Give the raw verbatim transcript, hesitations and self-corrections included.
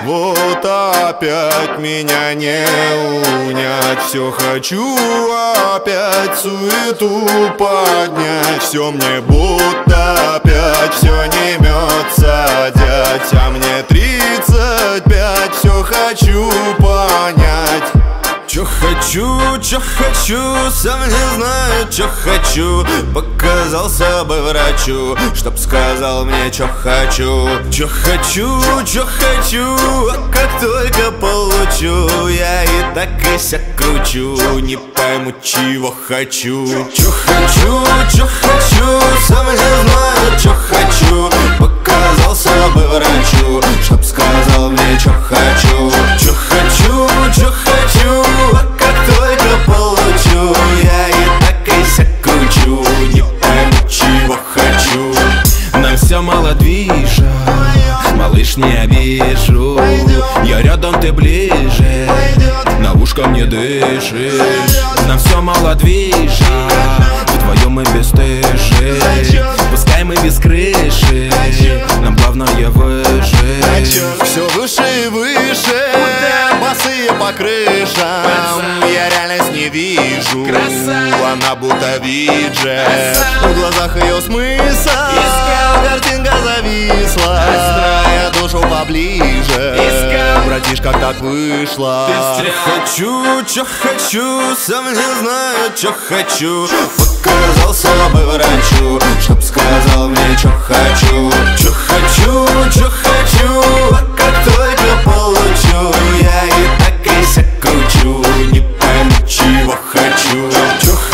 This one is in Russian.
вот опять меня не унять. Все хочу опять суету поднять. Все мне будто опять все не мется, дядь. А мне тридцать пять, все хочу понять. Чё хочу, чё хочу, сам не знаю, чё хочу. Показался бы врачу, чтоб сказал мне, чё хочу. Чё хочу, чё хочу, а как только получу, я и так и сяк кручу, не пойму, чего хочу. Чё хочу, чё хочу, сам не знаю, чё хочу. Показался бы врачу, чтоб сказал мне, чё хочу. Чё хочу, чё хочу, а как только получу, я и так и сяк кручу, не пойму, чего хочу. Нам все мало движа, малыш, не обижу. Я рядом, ты ближе, на ушко мне дышишь. Нам все мало движа, вдвоем мы бесстыжи. Пускай мы без крыши, нам главное выжить. Все выше и выше, босые по крышам. Я реальность не вижу, она будто виджет. В глазах ее смысл, картинка зависла. Я душу поближе, братишь, как так вышло. Хочу, чё хочу, сам не знаю, чё хочу. Показался бы врачу, чтоб сказал мне, чё хочу. Чё хочу, чё хочу, а как только получу, я и так и сяк кручу, не пойму, чего хочу. Чё